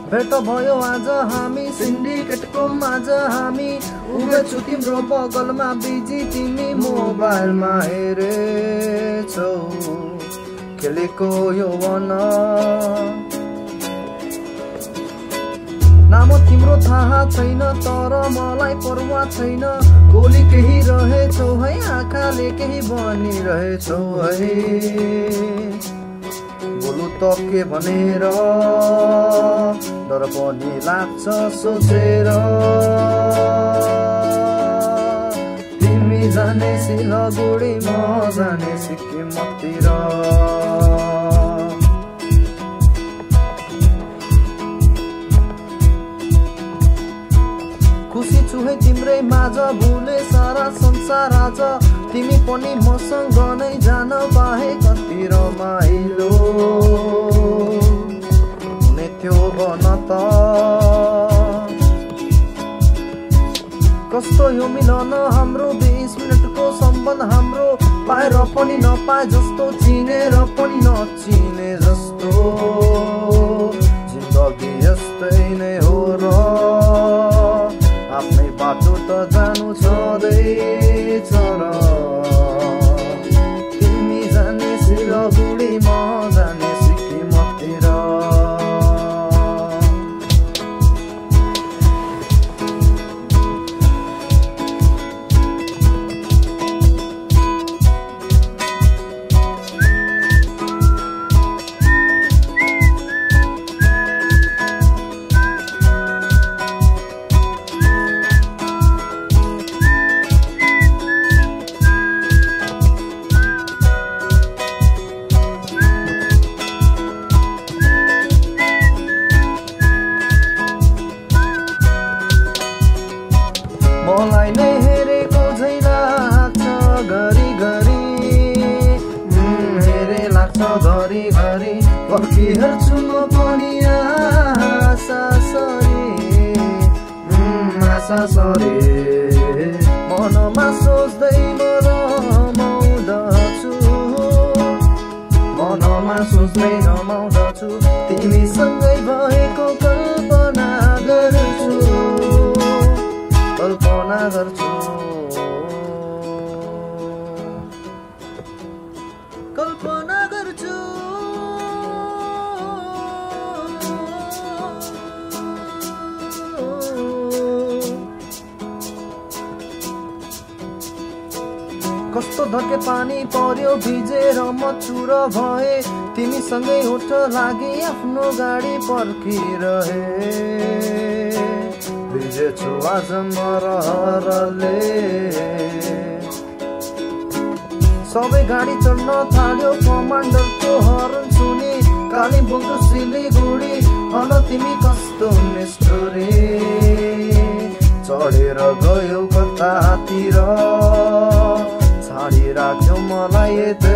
भेट भयो आज हामी सिन्डिकेटको माझ हामी उभिछु तिम्रो बगलमा बिजी तिमी मोबाइलमा हेरेछौ खेलेको यो वन नाम तिम्रो थाहा छैन तर मलाई परवाह छैन बोली केही रहेछौ है आँखाले केही भनिरहेछौ है बोलु त के भनेर डर पनि लाग्छ सोचेर तिमी जाने सिलगढी म जाने सिक्किमतिर खुसी छु है तिम्रै माझ भुले सारा संसार आज तिमी पनि मसँग नै जान पाए कति रमाइलो हुने थियो भन त कस्तो यो मिलन हाम्रो 20 मिनटको सम्बन्ध हाम्रो पाएर पनि नपाए जस्तो चिनेर पनि नचिने जस्तो जिन्दगी यस्तै नै हो र आफ्नै बाटो त जानु छँदैछ र तिमी जाने सिलगढी म जाने सिक्किमतिर मलाई नै हेरेको झै लाग्छ घरिघरि हेरे लाग्छ घरिघरि फर्की हेर्छु म पनि आशा सरी मनमा सोच्दै म रमाउँदछु मनमा सोच्दै रमाउँदछु तिमीसँगै भएको कल्पना गर्छु कल्पना गर्छु कस्तो धके पानी पर्यो भिजेर म चुर भए तिमीसँगै होठ लागि आफ्नो गाडी पर्खिरहे भिजेछु आज म रहरले सबै गाडी चढ्न थाल्यो कमान्डरको हर्न सुनि कालिम्पोङ र सिलिगुडी अन तिमी कस्तो निष्ठुरी चढेर गयो कतातिर छाडी राख्यो मलाई